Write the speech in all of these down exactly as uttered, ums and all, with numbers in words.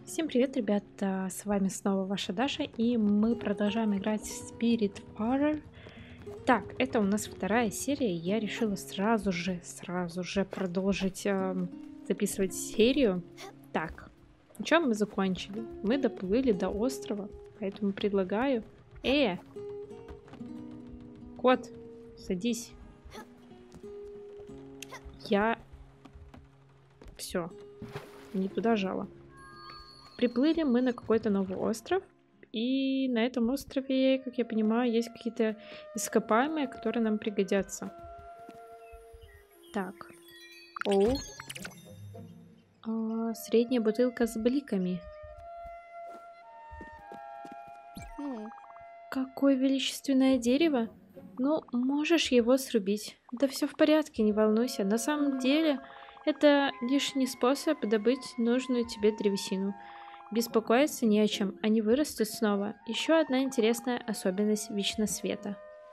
Всем привет, ребята! С вами снова ваша Даша, и мы продолжаем играть в Spiritfarer. Так, это у нас вторая серия. Я решила сразу же, сразу же продолжить э, записывать серию. Так, на чем мы закончили? Мы доплыли до острова, поэтому предлагаю... Э! Кот, садись. Я... Все, не туда жала. Приплыли мы на какой-то новый остров, и на этом острове, как я понимаю, есть какие-то ископаемые, которые нам пригодятся. Так. Оу. А, средняя бутылка с бликами. Mm. Какое величественное дерево. Ну, можешь его срубить. Да все в порядке, не волнуйся. На самом деле, это лишний способ добыть нужную тебе древесину. Беспокоиться не о чем, они вырастут снова. Еще одна интересная особенность Вечно Света.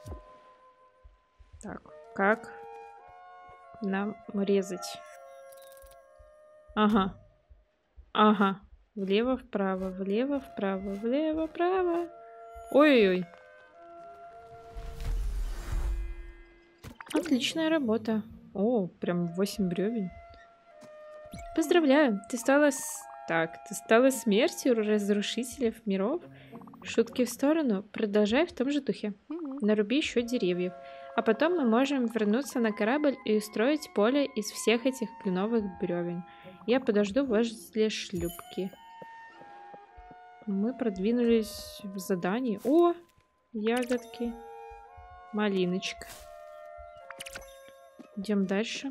Так, как нам резать? Ага, ага. Влево-вправо, влево-вправо, влево-вправо. Ой-ой-ой. Отличная работа. О, прям восемь бревен. Поздравляю, ты стала с... Так, ты стала смертью разрушителей миров? Шутки в сторону, продолжай в том же духе. Mm. Наруби еще деревьев. А потом мы можем вернуться на корабль и устроить поле из всех этих кленовых бревен. Я подожду возле шлюпки. Мы продвинулись в задании. О, ягодки. Малиночка. Идем дальше.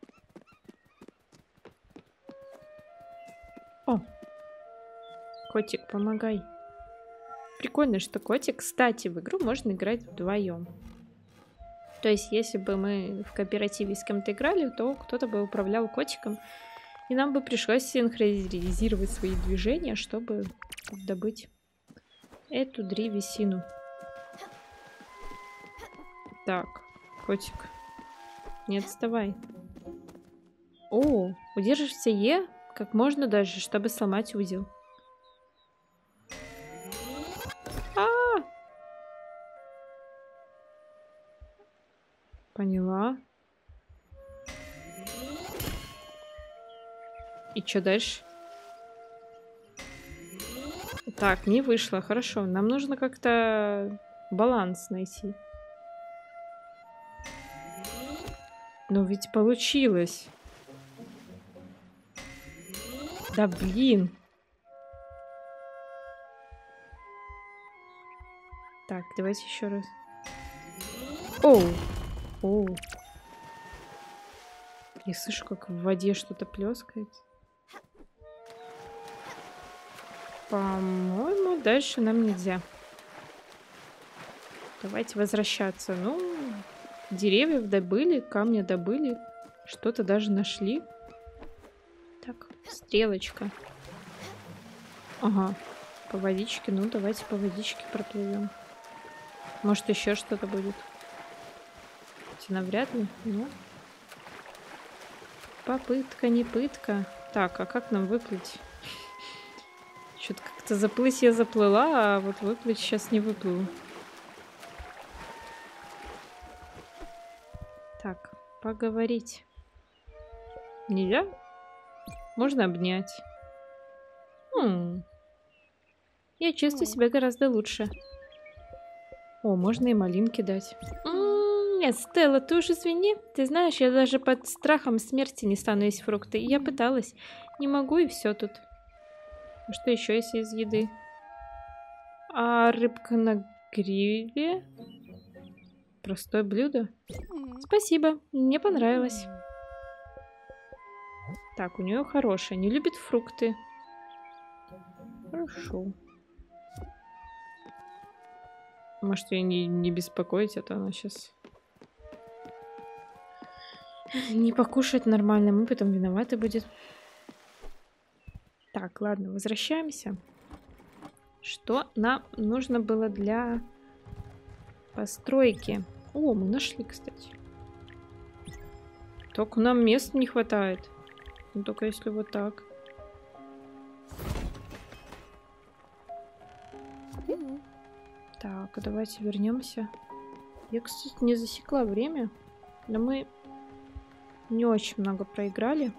О, котик, помогай. Прикольно, что котик. Кстати, в игру можно играть вдвоем. То есть, если бы мы в кооперативе с кем-то играли, то кто-то бы управлял котиком, и нам бы пришлось синхронизировать свои движения, чтобы добыть эту древесину. Так, котик, не отставай. О, удержишься Е как можно дальше, чтобы сломать узел. А! Поняла. И что дальше? Так, не вышло. Хорошо. Нам нужно как-то баланс найти. Но ведь получилось. Да блин. Так, давайте еще раз. Оу. Оу. Я слышу, как в воде что-то плескает. По-моему, дальше нам нельзя. Давайте возвращаться. Ну, деревьев добыли, камня добыли. Что-то даже нашли. Так, стрелочка. Ага, по водичке. Ну, давайте по водичке проплывем. Может, еще что-то будет. Хотя навряд ли. Ну. Попытка, не пытка. Так, а как нам выплыть? Что-то как-то заплыть я заплыла, а вот выплыть сейчас не выплыву. Так, поговорить. Нельзя? Можно обнять. Хм. Я чувствую себя гораздо лучше. О, можно и малинки дать. М-м, нет, Стелла, ты уж извини. Ты знаешь, я даже под страхом смерти не стану есть фрукты. Я пыталась. Не могу, и все тут. А что еще есть из еды? А рыбка на гриле? Простое блюдо? Спасибо, мне понравилось. Так, у нее хорошая, не любит фрукты. Хорошо. Может, ее не, не беспокоить, а то она сейчас не покушает нормально, мы потом виноваты будет. Так, ладно, возвращаемся. Что нам нужно было для постройки? О, мы нашли, кстати. Только нам мест не хватает. Ну, только если вот так. Так, давайте вернемся. Я, кстати, не засекла время, но мы не очень много проиграли.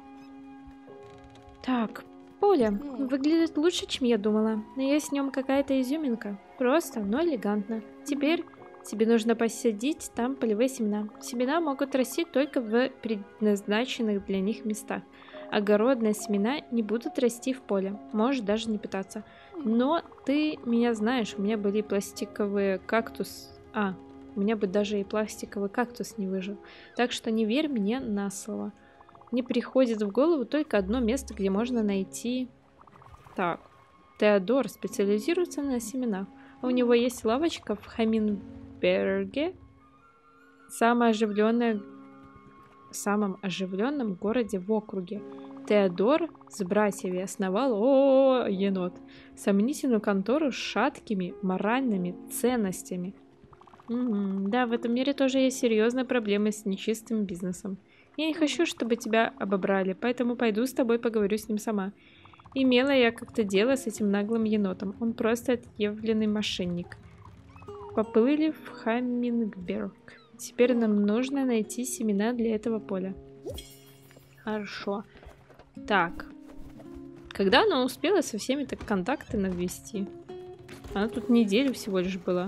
Так, поле М. выглядит лучше, чем я думала. Но есть в нем какая-то изюминка. Просто, но элегантно. Теперь тебе нужно посадить там полевые семена. Семена могут расти только в предназначенных для них местах. Огородные семена не будут расти в поле. Можешь даже не питаться. Но ты меня знаешь, у меня были пластиковые кактус. А, у меня бы даже и пластиковый кактус не выжил. Так что не верь мне на слово. Мне приходит в голову только одно место, где можно найти... Так, Теодор специализируется на семенах. У него есть лавочка в Хаминберге, самое оживленное... самом оживленном городе в округе. Теодор с братьями основал о, -о, -о енот, сомнительную контору с шаткими моральными ценностями. Угу. Да, в этом мире тоже есть серьезные проблемы с нечистым бизнесом. Я не хочу, чтобы тебя обобрали, поэтому пойду с тобой поговорю с ним сама. Имела я как-то дело с этим наглым енотом. Он просто отъявленный мошенник. Поплыли в Хаммингберг. Теперь нам нужно найти семена для этого поля. Хорошо. Так. Когда она успела со всеми так контакты навести? Она тут неделю всего лишь была.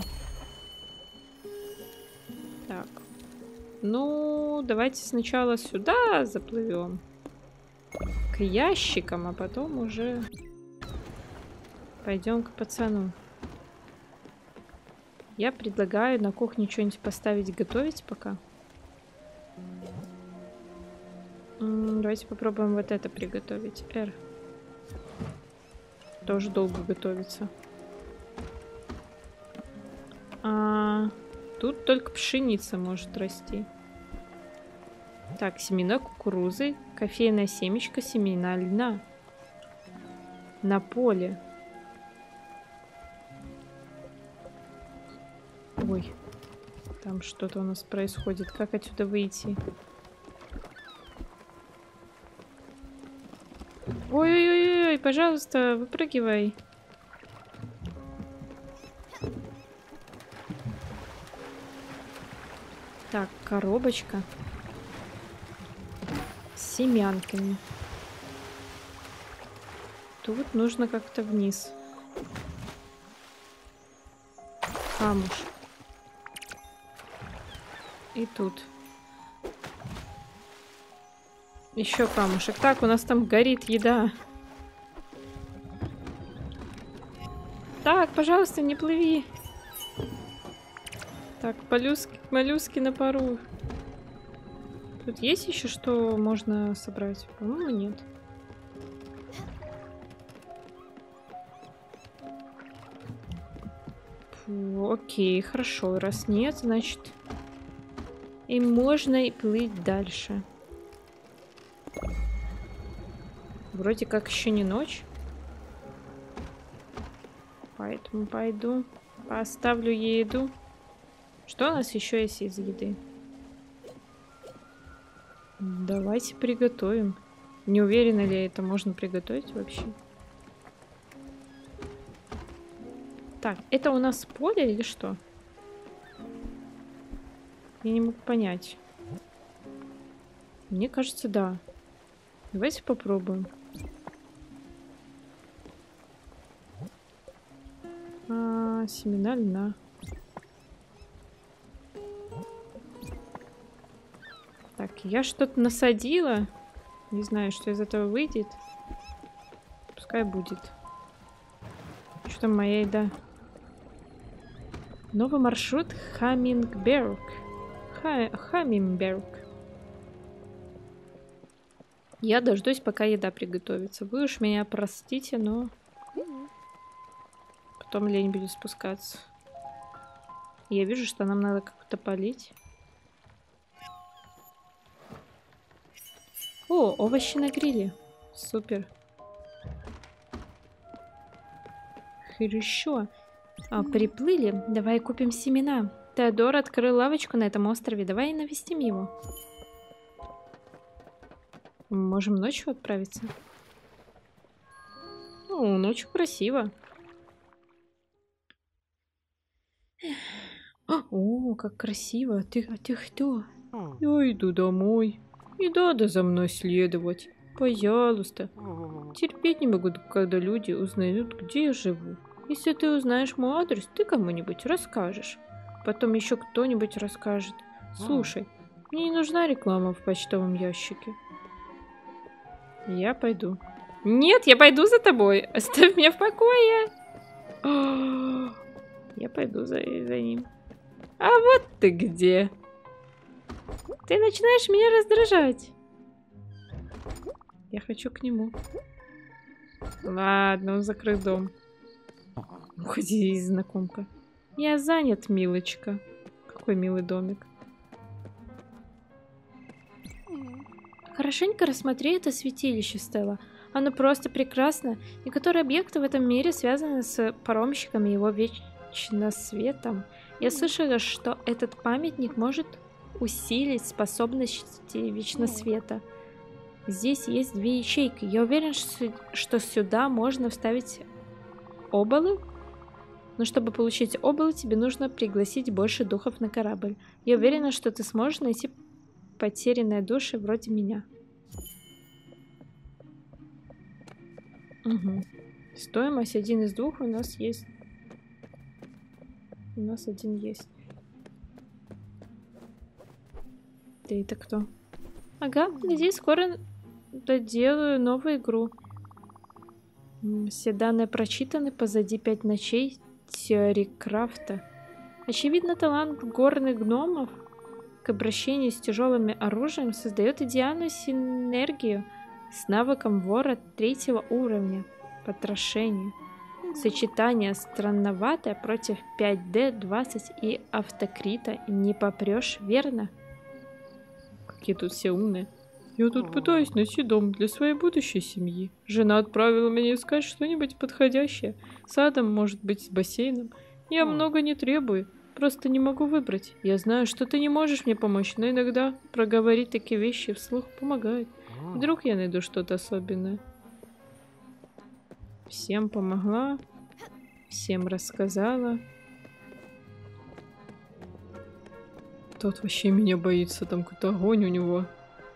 Так. Ну, давайте сначала сюда заплывем. К ящикам, а потом уже пойдем к пацану. Я предлагаю на кухне что-нибудь поставить, готовить пока. М-м, давайте попробуем вот это приготовить. R. Тоже долго готовится. А, тут только пшеница может расти. Так, семена кукурузы, кофейное семечко, семена льна. На поле. Ой, там что-то у нас происходит. Как отсюда выйти? Ой-ой-ой, пожалуйста, выпрыгивай. Так, коробочка. С семянками. Тут нужно как-то вниз. Камушек. И тут. Еще камушек. Так, у нас там горит еда. Так, пожалуйста, не плыви. Так, моллюски, моллюски на пару. Тут есть еще что можно собрать? По-моему, нет. Фу, окей, хорошо. Раз нет, значит... И можно и плыть дальше. Вроде как еще не ночь. Поэтому пойду. Поставлю ей еду. Что у нас еще есть из еды? Давайте приготовим. Не уверена ли это можно приготовить вообще. Так, это у нас поле или что? Я не могу понять. Мне кажется, да. Давайте попробуем. А, семена льна. Так, я что-то насадила. Не знаю, что из этого выйдет. Пускай будет. Что там моя еда? Новый маршрут Хаммингберг. Ха Хаммингберг. Я дождусь, пока еда приготовится. Вы уж меня простите, но... Потом лень будет спускаться. Я вижу, что нам надо как-то полить. О, овощи на гриле. Супер. Хорошо. А, приплыли. Давай купим семена. Теодор открыл лавочку на этом острове. Давай навестим его. Можем ночью отправиться. О, ночью красиво. О, как красиво. Ты, а ты кто? Я иду домой. Не надо за мной следовать. Пожалуйста. Терпеть не могу, когда люди узнают, где я живу. Если ты узнаешь мой адрес, ты кому-нибудь расскажешь. Потом еще кто-нибудь расскажет. Слушай, мне не нужна реклама в почтовом ящике. Я пойду. Нет, я пойду за тобой. Оставь меня в покое. Я пойду за, за ним. А вот ты где. Ты начинаешь меня раздражать. Я хочу к нему. Ладно, он закрыл дом. Уходи, знакомка. Я занят, милочка. Какой милый домик. Хорошенько рассмотри это святилище, Стелла. Оно просто прекрасно. Некоторые объекты в этом мире связаны с паромщиком и его вечносветом. Я слышала, что этот памятник может усилить способности вечносвета. Здесь есть две ячейки. Я уверен, что сюда можно вставить оболы. Но чтобы получить оболы, тебе нужно пригласить больше духов на корабль. Я уверена, что ты сможешь найти потерянные души вроде меня. Угу. Стоимость один из двух у нас есть. У нас один есть. Ты это кто? Ага, надеюсь, скоро доделаю новую игру. Все данные прочитаны, позади пять ночей теории Крафта. Очевидно, талант горных гномов к обращению с тяжелым оружием создает идеальную синергию с навыком вора третьего уровня. Потрошение. Сочетание странноватое против пять дэ двадцать и автокрита не попрешь, верно? Какие тут все умные. Я тут пытаюсь найти дом для своей будущей семьи. Жена отправила меня искать что-нибудь подходящее. Садом, может быть, с бассейном. Я много не требую. Просто не могу выбрать. Я знаю, что ты не можешь мне помочь, но иногда проговорить такие вещи вслух помогает. Вдруг я найду что-то особенное. Всем помогла. Всем рассказала. Тот вообще меня боится. Там какой-то огонь у него.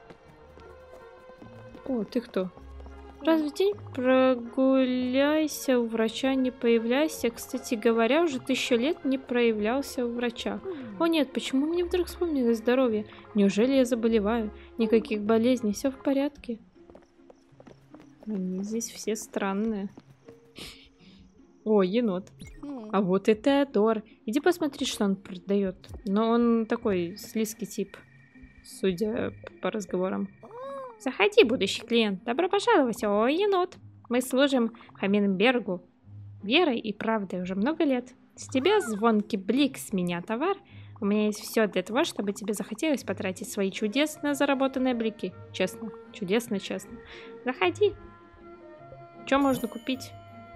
О, ты кто? Раз в день прогуляйся у врача, не появляйся. Кстати говоря, уже тысячу лет не проявлялся у врача. О нет, почему мне вдруг вспомнилось здоровье? Неужели я заболеваю? Никаких болезней, все в порядке. Они здесь все странные. О, енот. А вот и Теодор. Иди посмотри, что он продает. Но он такой слизкий тип, судя по разговорам. Заходи, будущий клиент. Добро пожаловать, о, енот. Мы служим Хаммингбергу верой и правдой уже много лет. С тебя звонкий блик, с меня товар. У меня есть все для того, чтобы тебе захотелось потратить свои чудесно заработанные блики. Честно, чудесно, честно. Заходи. Что можно купить?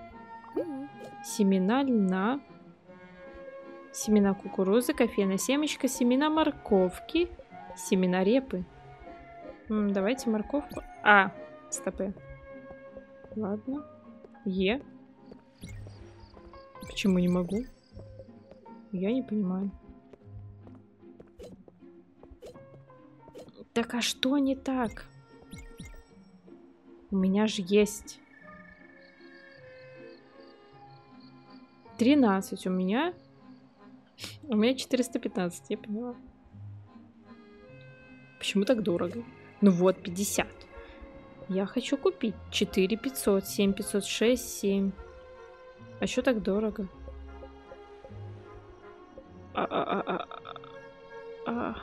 Семена льна, семена кукурузы, кофейная семечка, семена морковки, семена репы. М, давайте морковку. А, стопы. Ладно. Е. Почему не могу? Я не понимаю. Так а что не так? У меня же есть тринадцать у меня. У меня четыреста пятнадцать, я поняла. Почему так дорого? Ну вот, пятьдесят. Я хочу купить четыре пятьсот, семь пятьсот шесть, семь. А что так дорого? А -а -а -а -а.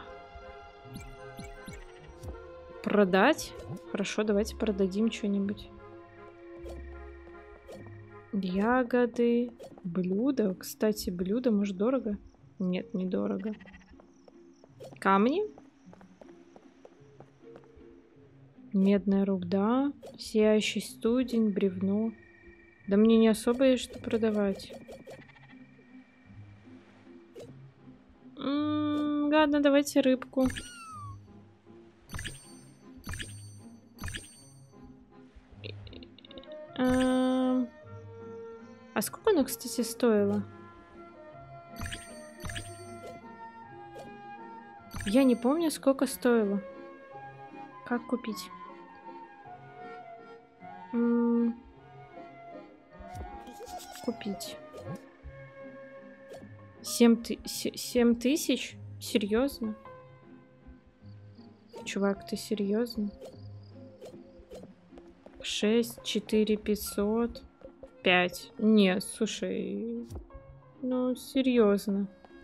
Продать? Хорошо, давайте продадим что-нибудь. Ягоды. Блюдо. Кстати, блюдо, может, дорого? Нет, недорого. Камни. Медная руда. Сияющий студень, бревно. Да мне не особо есть что продавать. М-м, ладно, давайте рыбку. А сколько оно, кстати, стоило? Я не помню, сколько стоило. Как купить? М-м- купить. Семь, ты... семь тысяч? Серьезно? Чувак, ты серьезно? Шесть, четыре, пятьсот, пять. Не, слушай, ну серьезно.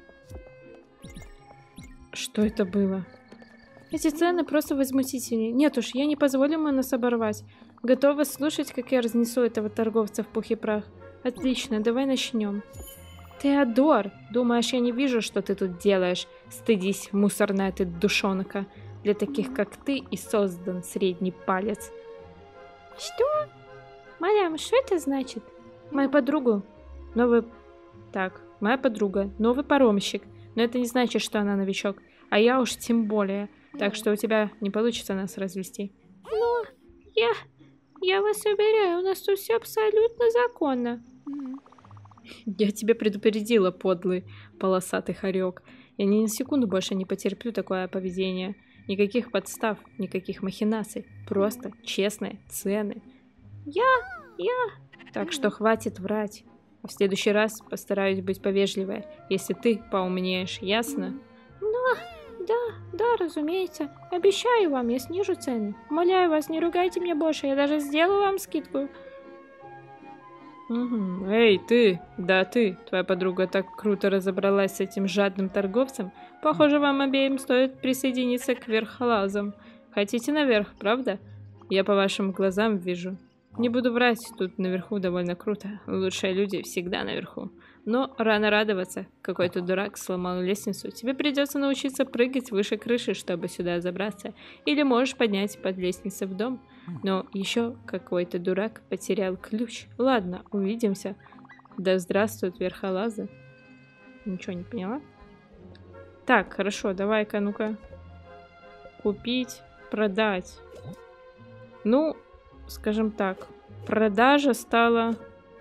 Что это было? Эти цены просто возмутительные. Нет уж, я не позволю ему нас оборвать. Готова слушать, как я разнесу этого торговца в пух и прах. Отлично, давай начнем. Теодор, думаешь, я не вижу, что ты тут делаешь? Стыдись, мусорная ты душонка. Для таких, как ты, и создан средний палец. Что? Мадам, что это значит? Мою подругу. Новый... Так, моя подруга. Новый паромщик. Но это не значит, что она новичок. А я уж тем более. Так что у тебя не получится нас развести. Ну, я... Я вас уверяю, у нас тут все абсолютно законно. Я тебя предупредила, подлый полосатый хорек. Я ни на секунду больше не потерплю такое поведение. Никаких подстав, никаких махинаций. Просто честные цены. Я... я... Так что хватит врать. А в следующий раз постараюсь быть повежливой, если ты поумнеешь, ясно? Ну, да, да, разумеется. Обещаю вам, я снижу цены. Умоляю вас, не ругайте меня больше, я даже сделаю вам скидку. Угу. Эй, ты! Да, ты! Твоя подруга так круто разобралась с этим жадным торговцем. Похоже, вам обеим стоит присоединиться к верхолазам. Хотите наверх, правда? Я по вашим глазам вижу. Не буду врать, тут наверху довольно круто. Лучшие люди всегда наверху. Но рано радоваться. Какой-то дурак сломал лестницу. Тебе придется научиться прыгать выше крыши, чтобы сюда забраться. Или можешь поднять под лестницей в дом. Но еще какой-то дурак потерял ключ. Ладно, увидимся. Да здравствуют верхолазы. Ничего не поняла? Так, хорошо, давай-ка, ну-ка. Купить, продать. Ну, скажем так, продажа стала...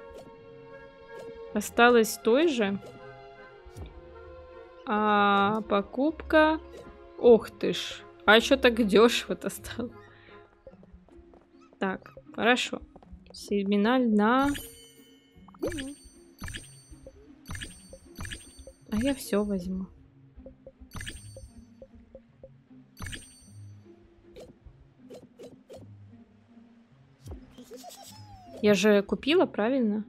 Осталась той же. А покупка... Ох ты ж. А еще так дешево-то стало. Так, хорошо. Семена льна. А я все возьму. Я же купила, правильно?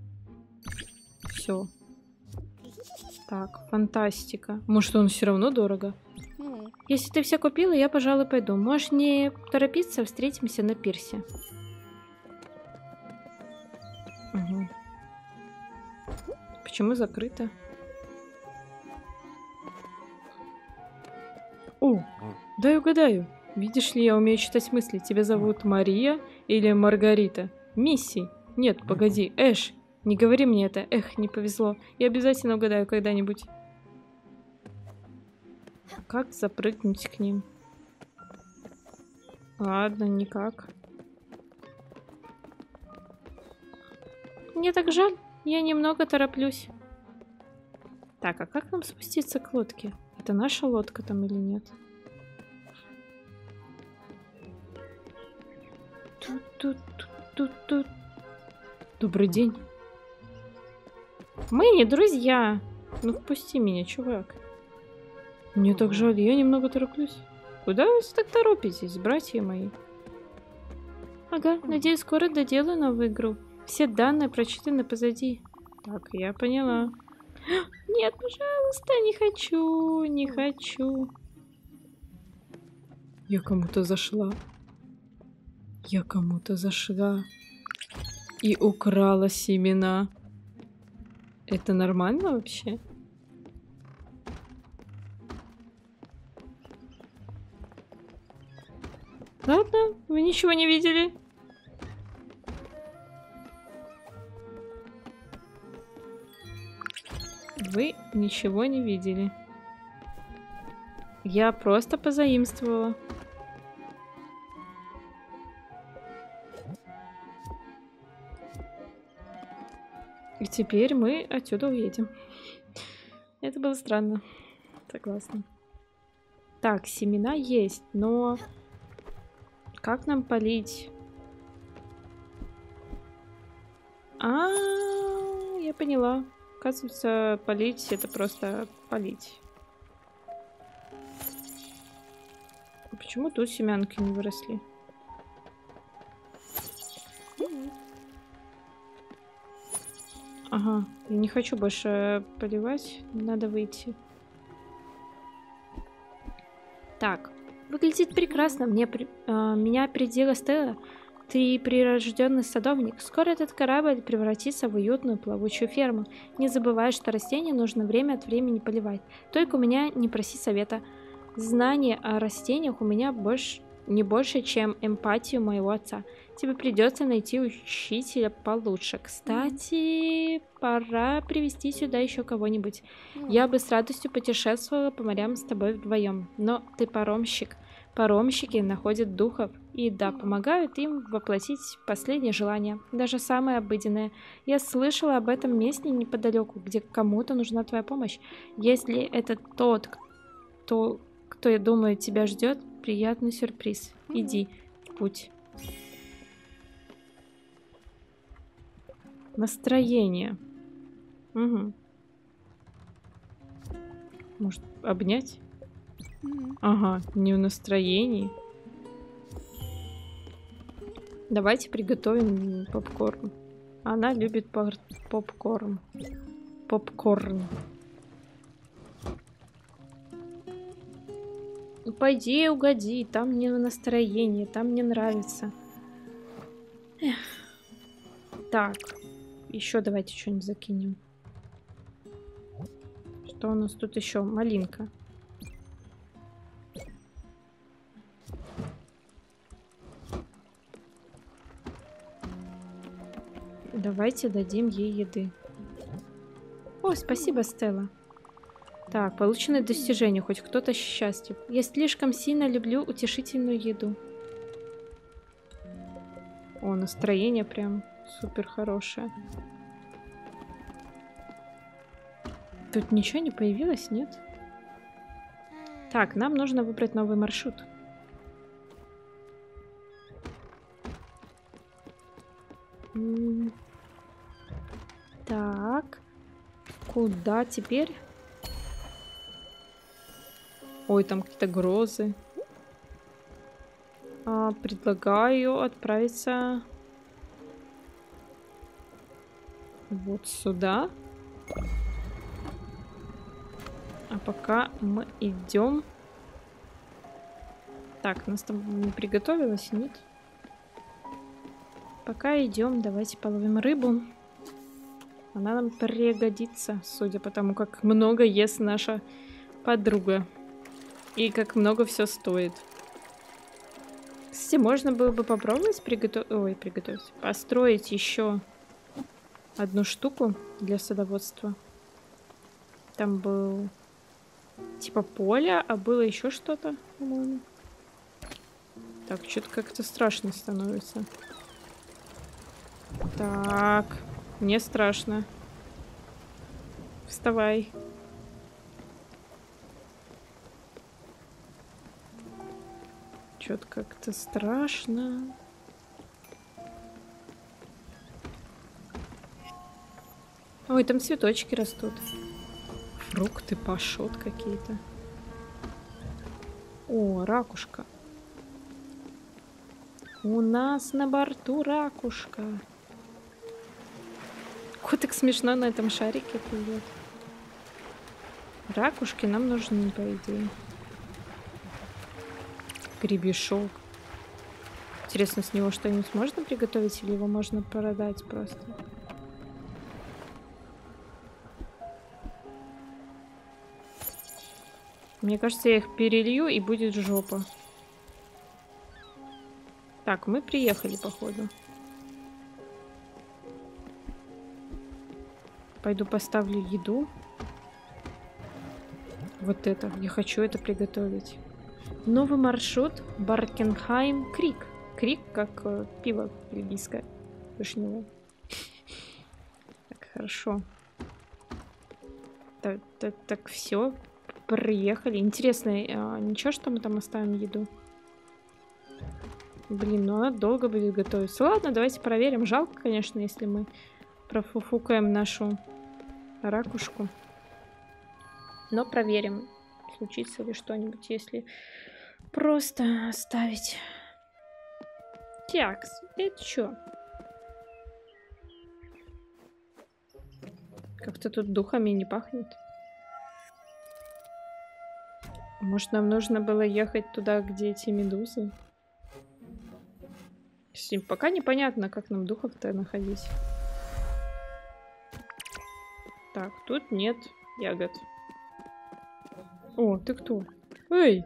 Все. Так, фантастика. Может, он все равно дорого? Если ты все купила, я, пожалуй, пойду. Можешь не торопиться, встретимся на пирсе. Угу. Почему закрыто? О, дай угадаю. Видишь ли, я умею читать мысли. Тебя зовут Мария или Маргарита? Мисси. Нет, погоди, Эш. Не говори мне это. Эх, не повезло. Я обязательно угадаю когда-нибудь. Как запрыгнуть к ним? Ладно, никак. Мне так жаль. Я немного тороплюсь. Так, а как нам спуститься к лодке? Это наша лодка там или нет? Тут-тут-тут-тут. Добрый день. Мы не друзья. Ну, впусти меня, чувак. Мне так жаль, я немного тороплюсь. Куда вы так торопитесь, братья мои? Ага, надеюсь, скоро доделаю новую игру. Все данные прочитаны позади. Так, я поняла. Нет, пожалуйста, не хочу, не хочу. Я кому-то зашла. Я кому-то зашла. И украла семена. Это нормально вообще? Ладно, вы ничего не видели. Вы ничего не видели. Я просто позаимствовала. И теперь мы отсюда уедем. Это было странно. Согласна. Так, семена есть, но как нам полить? А, я поняла. Оказывается, полить это просто полить. Почему тут семянки не выросли? Ага, я не хочу больше поливать, надо выйти. Так, выглядит прекрасно. Мне при... а, меня опередила Стелла. Ты прирожденный садовник. Скоро этот корабль превратится в уютную плавучую ферму. Не забывай, что растения нужно время от времени поливать. Только у меня не проси совета. Знание о растениях у меня больше, не больше, чем эмпатию моего отца. Тебе придется найти учителя получше. Кстати, пора привести сюда еще кого-нибудь. Я бы с радостью путешествовала по морям с тобой вдвоем. Но ты паромщик. Паромщики находят духов и, да, помогают им воплотить последние желания, даже самые обыденные. Я слышала об этом месте неподалеку, где кому-то нужна твоя помощь. Если это тот, кто, кто, я думаю, тебя ждет, приятный сюрприз. Иди в путь. Настроение. Угу. Может, обнять? Ага, не в настроении. Давайте приготовим попкорн. Она любит попкорн. Попкорн. Ну, пойди угоди, там мне настроение, там мне нравится. Эх. Так, еще давайте что-нибудь закинем. Что у нас тут еще? Малинка. Давайте дадим ей еды. О, спасибо, Стелла. Так, полученное достижение. Хоть кто-то счастлив. Я слишком сильно люблю утешительную еду. О, настроение прям супер хорошее. Тут ничего не появилось, нет? Так, нам нужно выбрать новый маршрут. Так, куда теперь? Ой, там какие-то грозы. А, предлагаю отправиться вот сюда. А пока мы идем. Так, нас там не приготовилось, нет? Пока идем, давайте половим рыбу. Она нам пригодится, судя по тому, как много ест наша подруга. И как много все стоит. Кстати, можно было бы попробовать приготовить... Ой, приготовить. Построить еще одну штуку для садоводства. Там был типа поле, а было еще что-то, по-моему. Так, что-то как-то страшно становится. Так, мне страшно. Вставай. Что-то как-то страшно. Ой, там цветочки растут. Фрукты, пашот какие-то. О, ракушка. У нас на борту ракушка. Котик смешно на этом шарике плывет. Ракушки нам нужны, по идее. Гребешок. Интересно, с него что-нибудь можно приготовить или его можно продать просто? Мне кажется, я их перелью и будет жопа. Так, мы приехали, походу. Пойду поставлю еду. Вот это. Я хочу это приготовить. Новый маршрут Баркенхайм Крик. Крик как э, пиво бельгийское. Вишневое. Так, хорошо. Так, так, так, все. приехали. Интересно, а, ничего, что мы там оставим еду? Блин, ну она долго будет готовиться. Ладно, давайте проверим. Жалко, конечно, если мы профуфукаем нашу ракушку. Но проверим, случится ли что-нибудь, если просто оставить. Тякс, это что? Как-то тут духами не пахнет. Может, нам нужно было ехать туда, где эти медузы? Пока непонятно, как нам духов-то находить. Так, тут нет ягод. О, ты кто? Эй!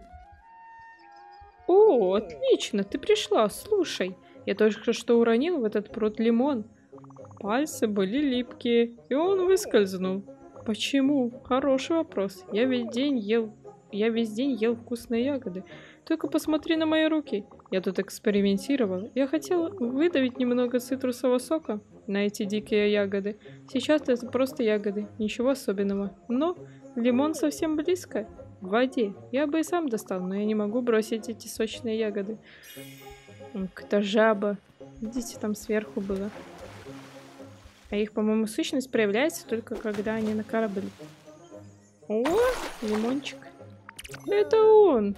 О, отлично, ты пришла. Слушай, я только что уронил в этот пруд лимон. Пальцы были липкие, и он выскользнул. Почему? Хороший вопрос. Я весь день ел... Я весь день ел вкусные ягоды. Только посмотри на мои руки. Я тут экспериментировал. Я хотел выдавить немного цитрусового сока на эти дикие ягоды. Сейчас это просто ягоды. Ничего особенного. Но лимон совсем близко. В воде. Я бы и сам достал, но я не могу бросить эти сочные ягоды. Какая-то жаба. Видите, там сверху было. А их, по-моему, сущность проявляется только когда они на корабле. О, лимончик. Это он.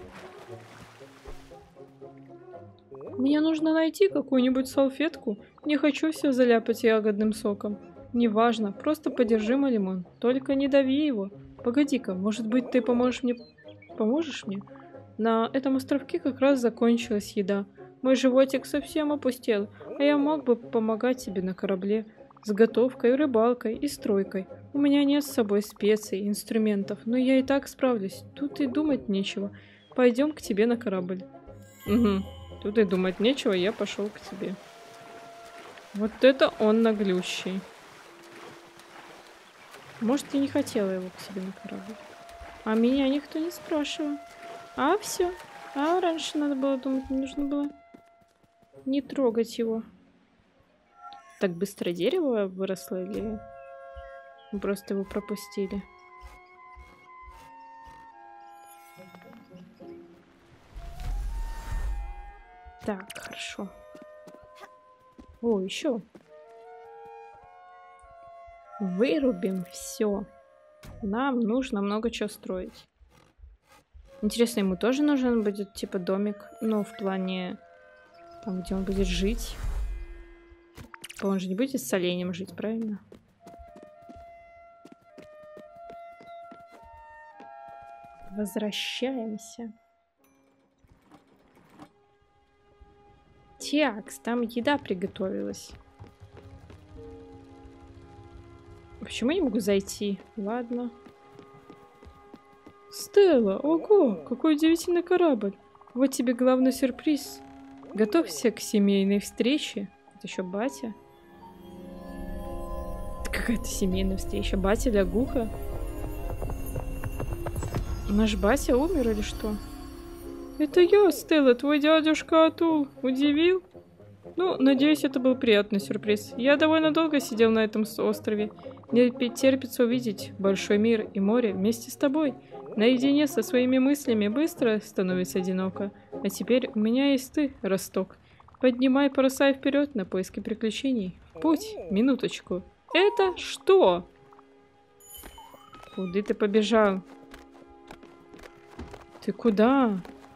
Мне нужно найти какую-нибудь салфетку. Не хочу все заляпать ягодным соком. Неважно, просто подержи мой лимон. Только не дави его. Погоди-ка, может быть, ты поможешь мне... Поможешь мне? На этом островке как раз закончилась еда. Мой животик совсем опустел, а я мог бы помогать тебе на корабле. С готовкой, рыбалкой и стройкой. У меня нет с собой специй, инструментов, но я и так справлюсь. Тут и думать нечего. Пойдем к тебе на корабль. Угу. Тут и думать нечего, я пошел к тебе. Вот это он наглющий. Может, я не хотела его к себе на корабль. А меня никто не спрашивал. А, все. А раньше надо было думать, не нужно было не трогать его. Так быстро дерево выросло или мы просто его пропустили? Так, хорошо. О, еще. Вырубим все. Нам нужно много чего строить. Интересно, ему тоже нужен будет типа домик? Ну, в плане там, где он будет жить. Он же не будет с оленем жить, правильно? Возвращаемся. Тякс, там еда приготовилась. Почему я не могу зайти? Ладно. Стелла, ого, какой удивительный корабль. Вот тебе главный сюрприз. Готовься к семейной встрече. Это еще батя. Какая-то семейная встреча. Батя лягуха. Наш батя умер или что? Это я, Стелла, твой дядюшка Атул. Удивил? Ну, надеюсь, это был приятный сюрприз. Я довольно долго сидел на этом острове. Мне терпится увидеть большой мир и море вместе с тобой. Наедине со своими мыслями быстро становится одиноко. А теперь у меня есть ты, Росток. Поднимай паруса и вперед на поиски приключений. В путь, минуточку. Это что? Куда ты побежал? Ты куда?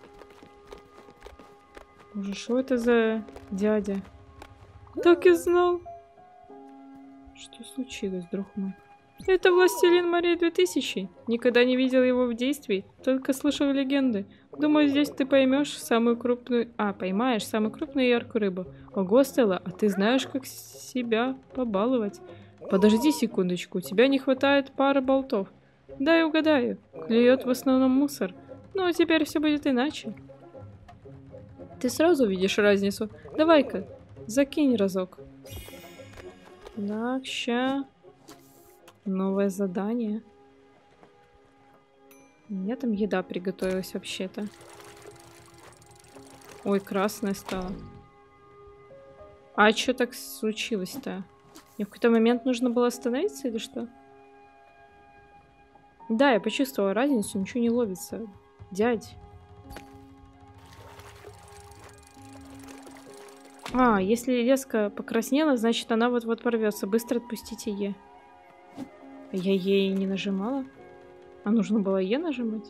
Боже, что это за дядя? Так и знал. Что случилось, друг мой? Это Властелин морей две тысячи. Никогда не видел его в действии, только слышал легенды. Думаю, здесь ты поймешь самую крупную... А, поймаешь самую крупную и яркую рыбу. Ого, Стелла, а ты знаешь, как себя побаловать? Подожди секундочку, у тебя не хватает пары болтов. Дай угадаю, клюет в основном мусор. Но теперь все будет иначе. Ты сразу видишь разницу. Давай-ка, закинь разок. Так, ща. Новое задание. У меня там еда приготовилась вообще-то. Ой, красная стала. А что так случилось-то? Мне в какой-то момент нужно было остановиться или что? Да, я почувствовала разницу, ничего не ловится. Дядь. А, если леска покраснела, значит она вот-вот порвется. Быстро отпустите Е. Я ей не нажимала. А нужно было Е нажимать?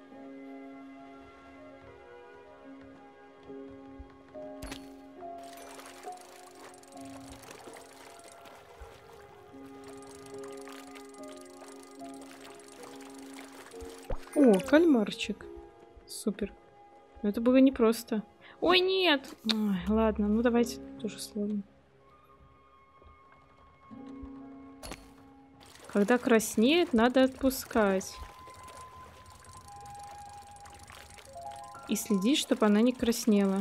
О, кальмарчик. Супер. Но это было непросто. Ой, нет! Ой, ладно, ну давайте тоже словим. Когда краснеет, надо отпускать. И следить, чтобы она не краснела.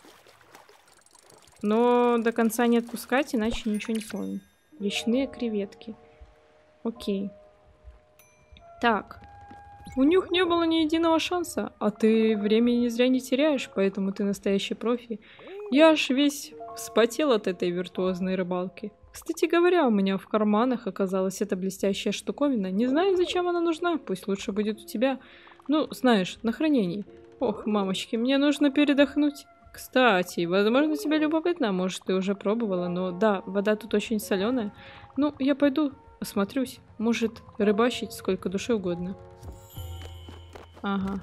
Но до конца не отпускать, иначе ничего не словим. Речные креветки. Окей. Так. У них не было ни единого шанса, а ты времени зря не теряешь, поэтому ты настоящий профи. Я аж весь вспотел от этой виртуозной рыбалки. Кстати говоря, у меня в карманах оказалась эта блестящая штуковина. Не знаю, зачем она нужна, пусть лучше будет у тебя. Ну, знаешь, на хранении. Ох, мамочки, мне нужно передохнуть. Кстати, возможно, тебе любопытно, может, ты уже пробовала, но да, вода тут очень соленая. Ну, я пойду осмотрюсь. Может, рыбачить сколько душе угодно. Ага.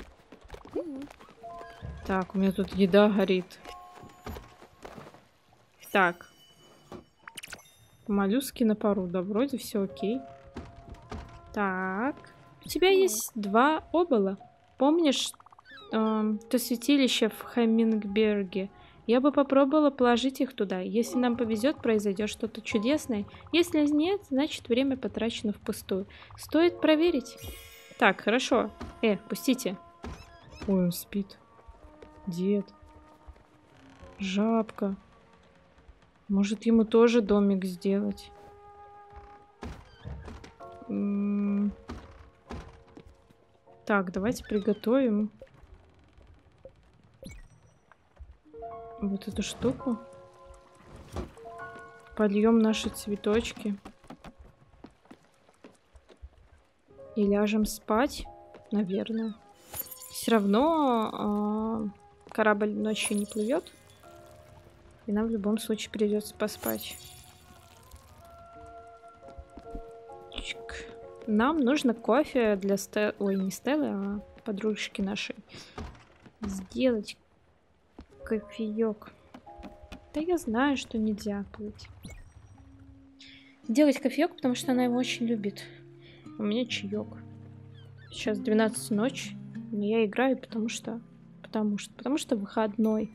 Так, у меня тут еда горит. Так. Моллюски на пару. Да, вроде все окей. Так. У тебя есть два обола. Помнишь э, то святилище в Хаммингберге? Я бы попробовала положить их туда. Если нам повезет, произойдет что-то чудесное. Если нет, значит время потрачено впустую. Стоит проверить. Так, хорошо. Э, пустите. Ой, он спит. Дед. Жабка. Может, ему тоже домик сделать? М-м- так, давайте приготовим вот эту штуку. Польем наши цветочки. И ляжем спать, наверное. Все равно э, корабль ночью не плывет. И нам в любом случае придется поспать. Чик. Нам нужно кофе для Стеллы. Ой, не Стеллы, а подружки нашей. Сделать кофеек. Да я знаю, что нельзя плыть. Сделать кофеек, потому что она его очень любит. У меня чаек. Сейчас двенадцать ночи. Но я играю, потому что... Потому что... Потому что выходной.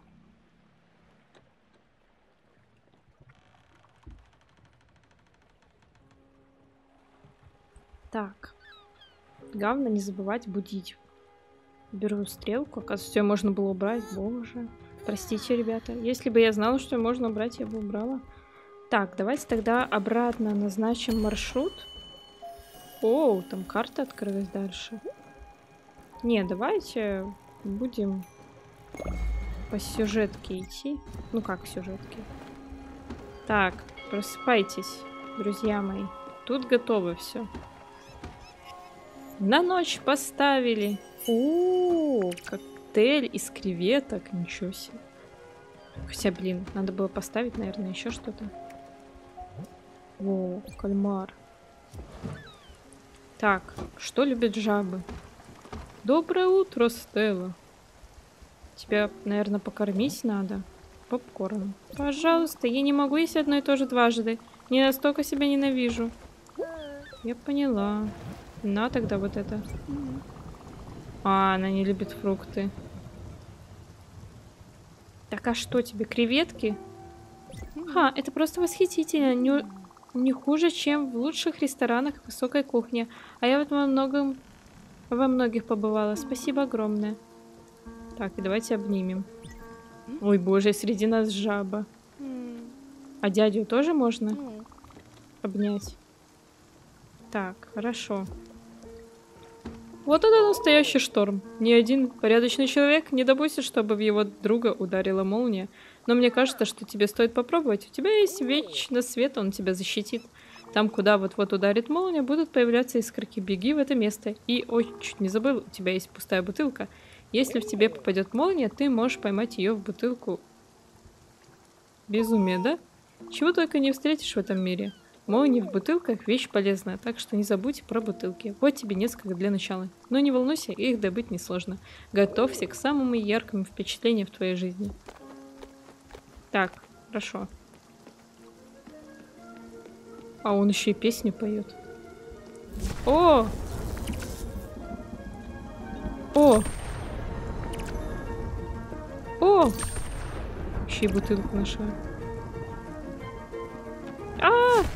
Так. Главное не забывать будить. Беру стрелку. Оказывается, ее можно было убрать. Боже. Простите, ребята. Если бы я знала, что можно убрать, я бы убрала. Так, давайте тогда обратно назначим маршрут. О, там карта открылась дальше. Не, давайте будем по сюжетке идти. Ну как сюжетке? Так, просыпайтесь, друзья мои. Тут готово все. На ночь поставили. О, коктейль из креветок. Ничего себе. Хотя, блин, надо было поставить, наверное, еще что-то. О, кальмар. Так, что любят жабы? Доброе утро, Стелла. Тебя, наверное, покормить надо. Попкорн. Пожалуйста, я не могу есть одно и то же дважды. Не настолько себя ненавижу. Я поняла. На тогда вот это. А, она не любит фрукты. Так, а что тебе, креветки? Ха, это просто восхитительно. Не, не хуже, чем в лучших ресторанах высокой кухни. А я вот во многом... Во многих побывала. Спасибо огромное. Так, и давайте обнимем. Ой, боже, среди нас жаба. А дядю тоже можно обнять? Так, хорошо. Вот это настоящий шторм. Ни один порядочный человек не допустит, чтобы в его друга ударила молния. Но мне кажется, что тебе стоит попробовать. У тебя есть вечно свет, он тебя защитит. Там, куда вот-вот ударит молния, будут появляться искорки. Беги в это место. И, ой, чуть не забыл, у тебя есть пустая бутылка. Если в тебе попадет молния, ты можешь поймать ее в бутылку. Безумие, да? Чего только не встретишь в этом мире. Молнии в бутылках — вещь полезная, так что не забудь про бутылки. Вот тебе несколько для начала. Но не волнуйся, их добыть несложно. Готовься к самым ярким впечатлениям в твоей жизни. Так, хорошо. А он еще и песни поет. О! О! О! Еще и бутылку нашла. А!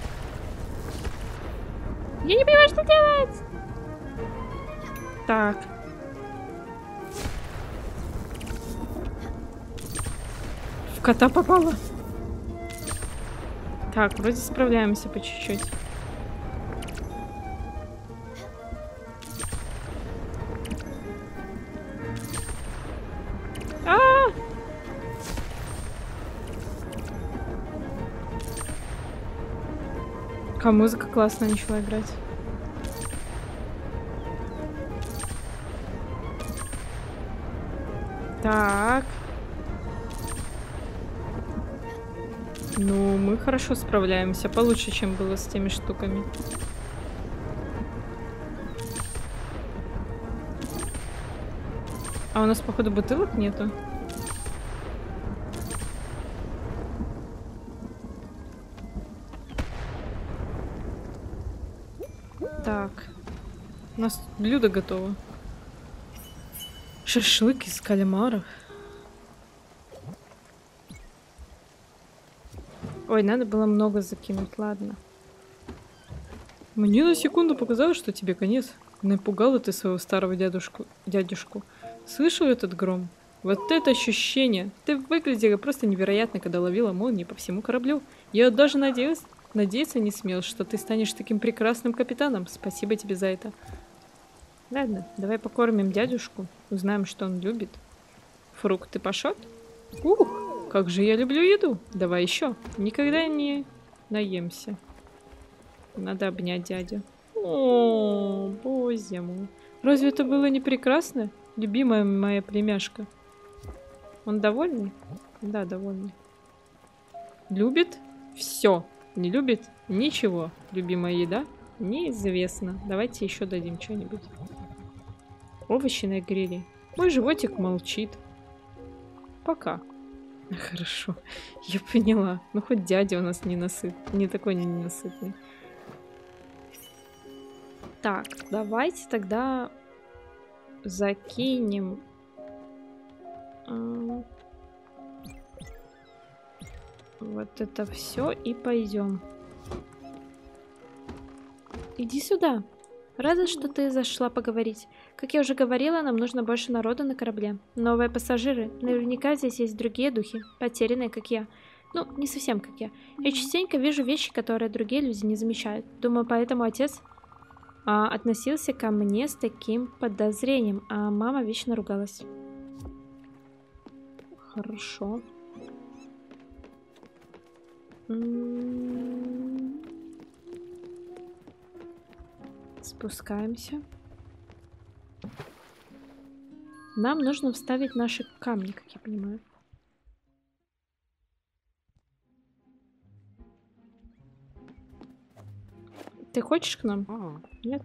Я не понимаю, что делать! Так. В кота попала. Так, вроде справляемся по чуть-чуть. А! Какая музыка классная начала играть. Так. Ну, мы хорошо справляемся. Получше, чем было с теми штуками. А у нас, походу, бутылок нету. Так. У нас блюдо готово. Шашлык из кальмаров. Ой, надо было много закинуть, ладно. Мне на секунду показалось, что тебе конец. Напугала ты своего старого дядушку, дядюшку. Слышал этот гром? Вот это ощущение! Ты выглядела просто невероятно, когда ловила молнии по всему кораблю. Я даже надеялась, надеяться не смел, что ты станешь таким прекрасным капитаном. Спасибо тебе за это. Ладно, давай покормим дядюшку. Узнаем, что он любит. Фрукты пашот? Ух! Как же я люблю еду. Давай еще. Никогда не наемся. Надо обнять дядю. О, боже мой. Разве это было не прекрасно? Любимая моя племяшка. Он довольный? Да, довольный. Любит? Все. Не любит? Ничего. Любимая еда? Неизвестно. Давайте еще дадим что-нибудь. Овощи на гриле. Мой животик молчит. Пока. Хорошо, я поняла. Ну хоть дядя у нас не насыт, не такой ненасытный. Так, давайте тогда закинем. А, вот это все и пойдем. Иди сюда. Рада, что ты зашла поговорить. Как я уже говорила, нам нужно больше народа на корабле. Новые пассажиры. Наверняка здесь есть другие духи, потерянные, как я. Ну, не совсем как я. Я частенько вижу вещи, которые другие люди не замечают. Думаю, поэтому отец а, относился ко мне с таким подозрением, а мама вечно ругалась. Хорошо. М-м-м. Спускаемся. Нам нужно вставить наши камни, как я понимаю. Ты хочешь к нам? А. Нет?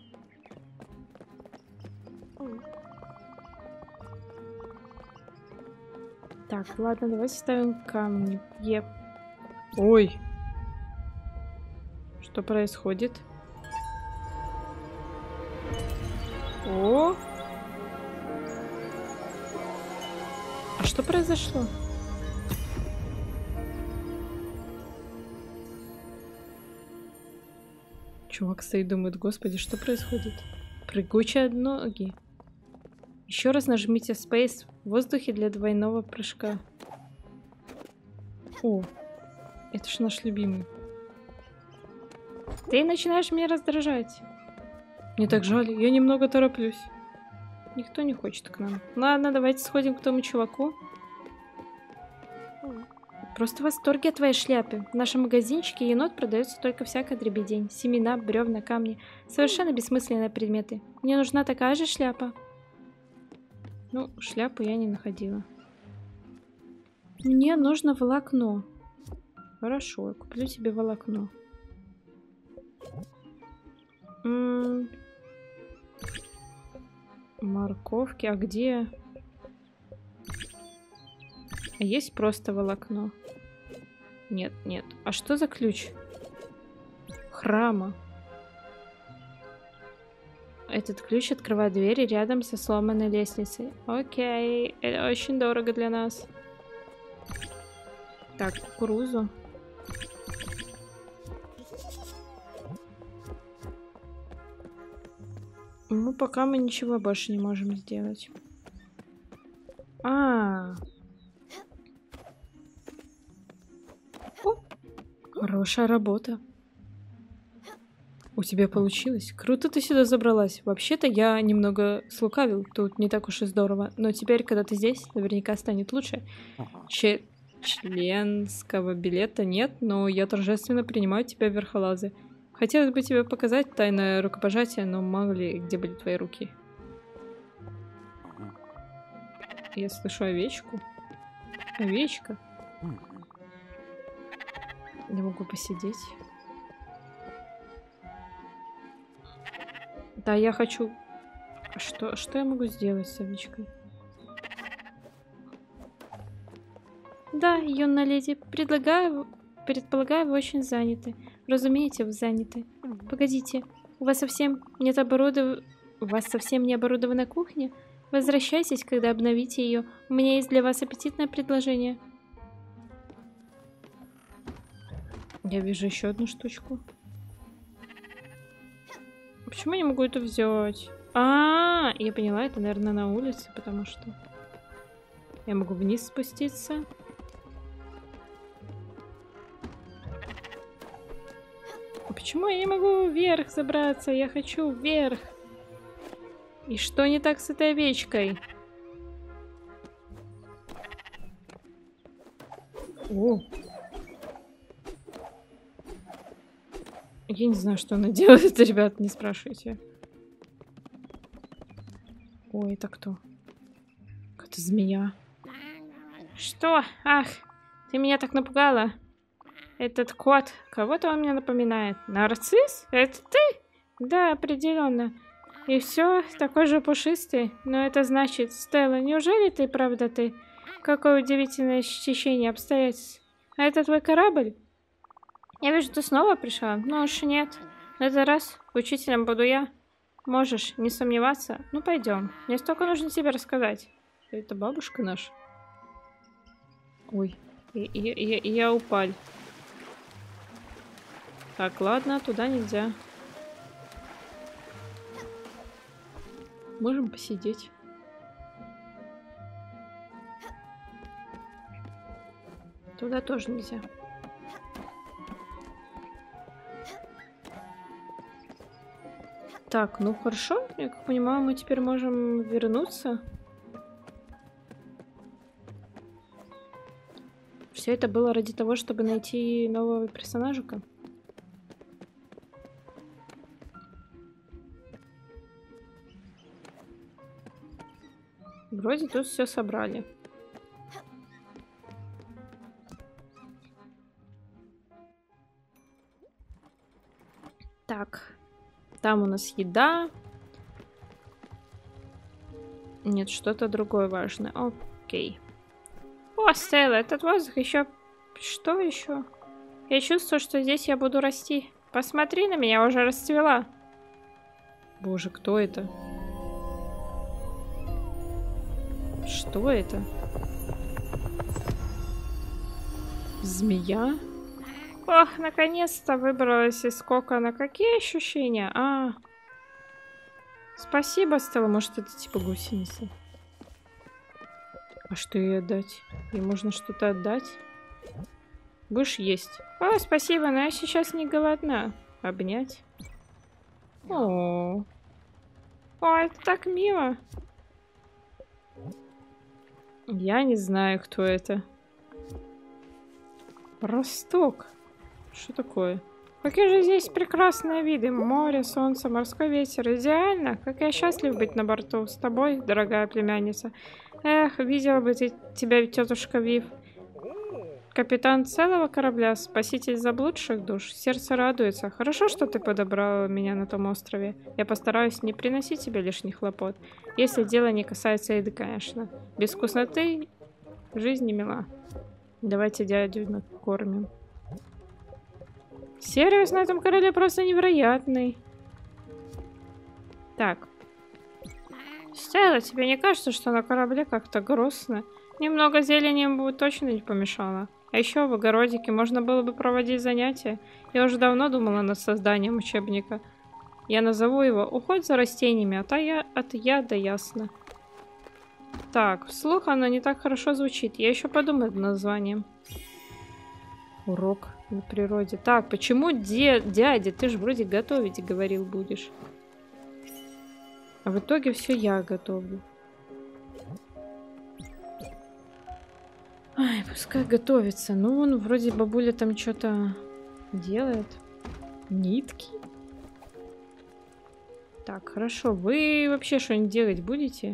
Так, ладно, давайте ставим камни. Еп. Ой. Что происходит? О! А что произошло? Чувак стоит, думает, господи, что происходит? Прыгучие ноги. Еще раз нажмите Space в воздухе для двойного прыжка. О, это ж наш любимый. Ты начинаешь меня раздражать. Мне так жаль, я немного тороплюсь. Никто не хочет к нам. Ладно, давайте сходим к тому чуваку. Просто в восторге от твоей шляпы. В нашем магазинчике енот продается только всякая дребедень. Семена, бревна, камни. Совершенно бессмысленные предметы. Мне нужна такая же шляпа. Ну, шляпу я не находила. Мне нужно волокно. Хорошо, я куплю тебе волокно. М-м- Морковки. А где? Есть просто волокно? Нет, нет. А что за ключ? Храма. Этот ключ открывает двери рядом со сломанной лестницей. Окей. Это очень дорого для нас. Так, кукурузу. Ну, пока мы ничего больше не можем сделать. А, -а, -а. О, хорошая работа. У тебя получилось. Круто ты сюда забралась. Вообще-то я немного слукавил. Тут не так уж и здорово. Но теперь, когда ты здесь, наверняка станет лучше. Че членского билета нет, но я торжественно принимаю тебя в верхолазы. Хотелось бы тебе показать тайное рукопожатие, но мало ли, где были твои руки. Я слышу овечку. Овечка. Не могу посидеть. Да, я хочу... Что, что я могу сделать с овечкой? Да, юная леди, предлагаю... Предполагаю, вы очень заняты. Разумеете, вы заняты. Погодите, у вас совсем нет оборудов... У вас совсем не оборудована кухня? Возвращайтесь, когда обновите ее. У меня есть для вас аппетитное предложение. Я вижу еще одну штучку. Почему я не могу это взять? А, -а, -а я поняла, это, наверное, на улице, потому что я могу вниз спуститься. А почему я не могу вверх забраться? Я хочу вверх. И что не так с этой овечкой? О. Я не знаю, что она делает, ребят, не спрашивайте. Ой, это кто? Какая-то змея. Что? Ах, ты меня так напугала. Этот кот, кого-то он мне напоминает. Нарцисс? Это ты? Да, определенно. И все такой же пушистый. Но это значит, Стелла, неужели ты правда ты? Какое удивительное стечение обстоятельств. А это твой корабль? Я вижу, ты снова пришла. Ну уж нет. На этот раз учителем буду я. Можешь не сомневаться. Ну пойдем. Мне столько нужно тебе рассказать. Это бабушка наша. Ой, и, и, и, и я упаль. Так, ладно, туда нельзя. Можем посидеть. Туда тоже нельзя. Так, ну хорошо. Я как понимаю, мы теперь можем вернуться. Все это было ради того, чтобы найти нового персонажика. Вроде тут все собрали. Так. Там у нас еда. Нет, что-то другое важное. Окей. О, Стелла, этот воздух еще... Что еще? Я чувствую, что здесь я буду расти. Посмотри на меня, уже расцвела. Боже, кто это? Что это? Змея? Ох, наконец-то выбралась из кокона. Какие ощущения? А, спасибо, Стелла. Может, это типа гусеница? А что ей отдать? Ей можно что-то отдать? Будешь есть? О, спасибо, но я сейчас не голодна. Обнять? О, О, это так мило. Я не знаю, кто это. Росток. Что такое? Какие же здесь прекрасные виды. Море, солнце, морской ветер. Идеально. Как я счастлив быть на борту. С тобой, дорогая племянница. Эх, видела бы ты тебя, тетушка Вив. Капитан целого корабля, спаситель заблудших душ. Сердце радуется. Хорошо, что ты подобрала меня на том острове. Я постараюсь не приносить тебе лишних хлопот. Если дело не касается еды, конечно. Без вкусноты жизнь не мила. Давайте дядю накормим. Сервис на этом корабле просто невероятный. Так. Стелла, тебе не кажется, что на корабле как-то грустно? Немного зелени бы точно не помешало. А еще в огородике можно было бы проводить занятия. Я уже давно думала над созданием учебника. Я назову его «Уход за растениями от, я... от яда ясно». Так, вслух оно не так хорошо звучит. Я еще подумаю над названием. Урок на природе. Так, почему де... дядя? Ты же вроде готовить говорил будешь. А в итоге все я готовлю. Ай, пускай готовится. Ну, он вроде бабуля там что-то делает. Нитки. Так, хорошо. Вы вообще что-нибудь делать будете?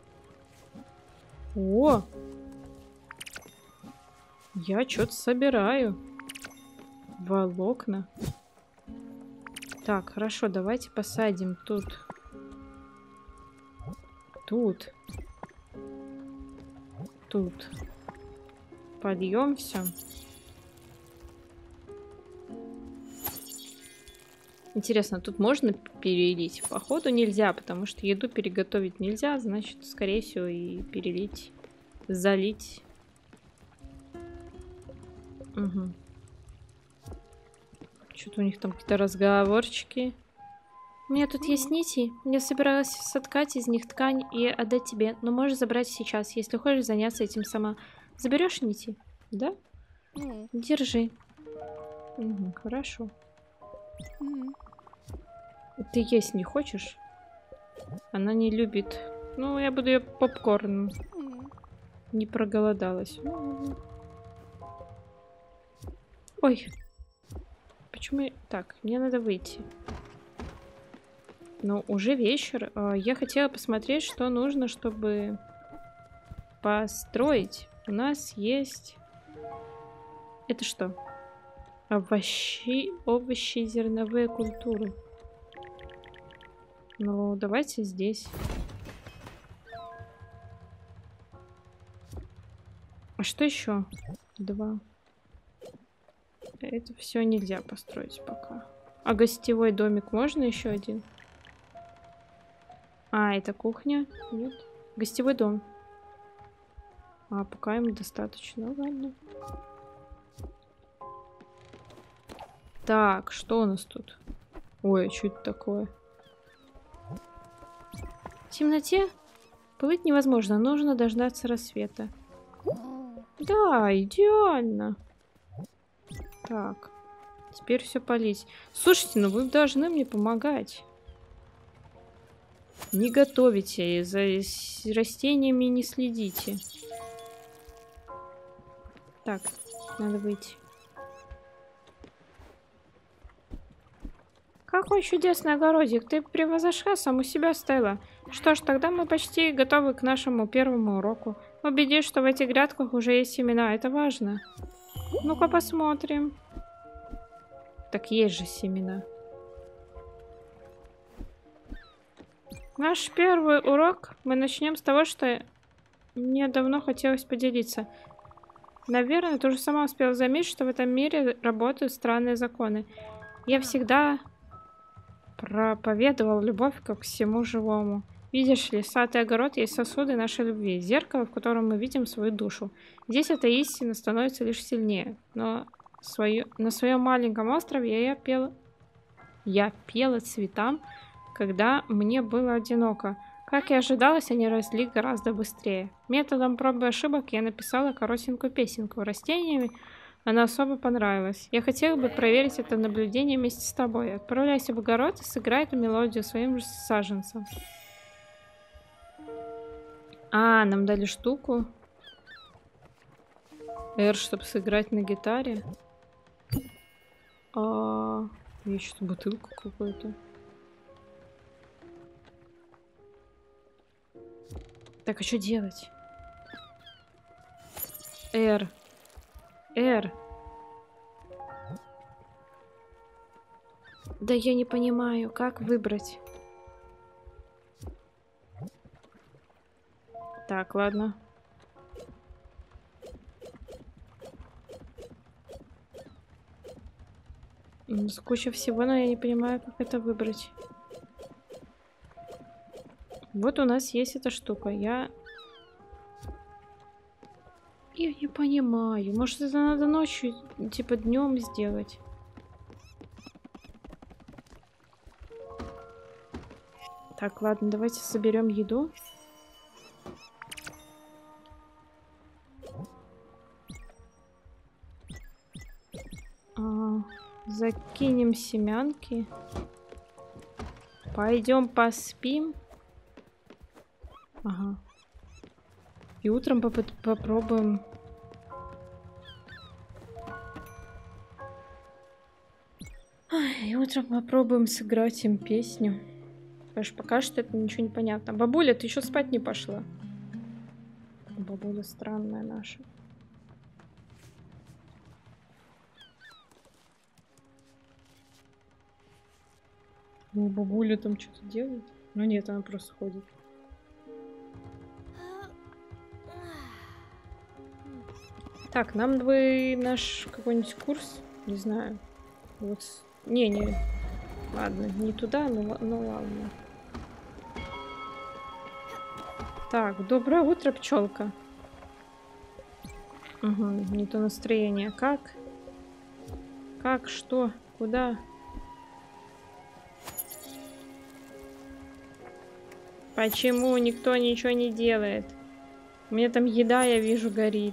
О! Я что-то собираю. Волокна. Так, хорошо, давайте посадим тут. Тут. Тут. Подъем все. Интересно, тут можно перелить? Походу нельзя, потому что еду переготовить нельзя, значит, скорее всего, и перелить, залить. Угу. Что-то у них там какие-то разговорчики. У меня тут есть нити. Я собиралась соткать из них ткань и отдать тебе, но можешь забрать сейчас, если хочешь заняться этим сама. Заберешь нити? Да? Mm. Держи. Угу, хорошо. Mm. Ты есть не хочешь? Она не любит. Ну, я буду ее попкорном. Mm. Не проголодалась. Ой. Почему я... Так, мне надо выйти. Но уже вечер. Я хотела посмотреть, что нужно, чтобы построить. У нас есть... Это что? Овощи, овощи, зерновые культуры. Ну, давайте здесь. А что еще? Два. Это все нельзя построить пока. А гостевой домик можно еще один? А, это кухня? Нет. Гостевой дом. А, пока им достаточно. Ладно. Так, что у нас тут? Ой, что это такое? В темноте плыть невозможно. Нужно дождаться рассвета. Да, идеально. Так. Теперь все полить. Слушайте, ну вы должны мне помогать. Не готовите, за растениями не следите. Так, надо выйти. Какой чудесный огородик. Ты превозошла саму себя, Стелла. Что ж, тогда мы почти готовы к нашему первому уроку. Убедись, что в этих грядках уже есть семена. Это важно. Ну-ка посмотрим. Так есть же семена. Наш первый урок мы начнем с того, что мне давно хотелось поделиться. Наверное, ты уже сама успела заметить, что в этом мире работают странные законы. Я всегда проповедовал любовь как к всему живому. Видишь ли, сад и огород есть сосуды нашей любви, зеркало, в котором мы видим свою душу. Здесь эта истина становится лишь сильнее. Но свою... на своем маленьком острове я пела... Я пела цветам, когда мне было одиноко. Как и ожидалось, они росли гораздо быстрее. Методом проб и ошибок я написала коротенькую песенку. Растениями она особо понравилась. Я хотела бы проверить это наблюдение вместе с тобой. Отправляйся в огород и сыграй эту мелодию своим же саженцам. А, нам дали штуку. R, чтобы сыграть на гитаре. А, я что-то бутылку какую-то. Так, а что делать? R. R. Да я не понимаю, как выбрать. Так, ладно. Куча всего, но я не понимаю, как это выбрать. Вот у нас есть эта штука. Я... Я не понимаю. Может, это надо ночью, типа днем сделать? Так, ладно, давайте соберем еду. А, закинем семянки. Пойдем поспим. Ага. И утром поп попробуем. И утром попробуем сыграть им песню. Потому что пока что это ничего не понятно. Бабуля, ты еще спать не пошла? Бабуля странная наша. Ну, бабуля там что-то делает. Ну нет, она просто ходит. Так, нам бы наш какой-нибудь курс, не знаю. Вот. Не, не. Ладно, не туда, но, ну ладно. Так, доброе утро, пчелка. Угу, не то настроение. Как? Как? Что? Куда? Почему никто ничего не делает? У меня там еда, я вижу, горит.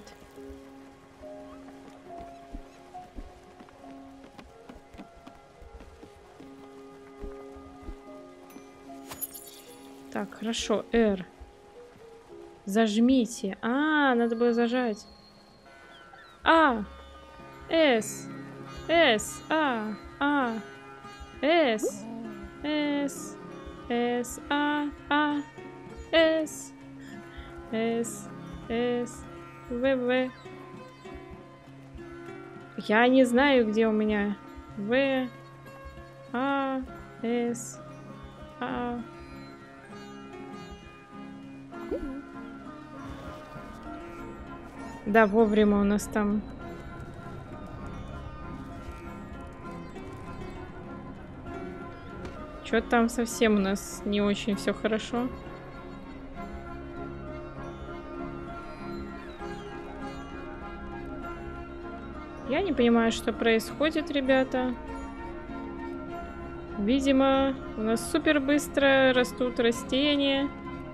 Так, хорошо. R. Зажмите. А, надо было зажать. А. S. S. А. А. S. S. S. А. А. S. S. S. В. В. Я не знаю, где у меня. В. А. С. А. Да, вовремя у нас там. Чё там совсем у нас не очень все хорошо. Я не понимаю, что происходит, ребята. Видимо, у нас супер быстро растут растения.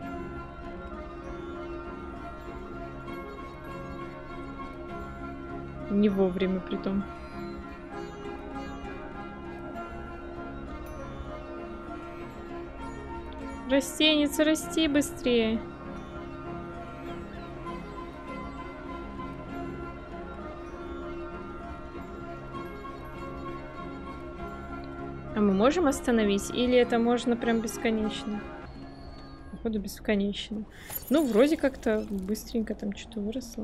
Не вовремя, притом. Растеница, расти быстрее. А мы можем остановить? Или это можно прям бесконечно? Походу, бесконечно. Ну, вроде как-то быстренько там что-то выросло.